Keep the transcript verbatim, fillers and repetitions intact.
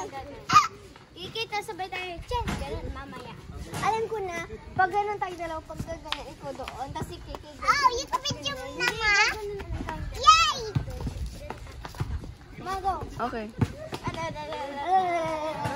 Kikita sabay tayo. Che, ganun mamaya. Alam ko na, pag ganun tayo dalawa, pag ganun ikaw doon, tapos si Kiki. Oh, you can make your mama. Yay! Mago. Okay. Ada, ada, ada, ada.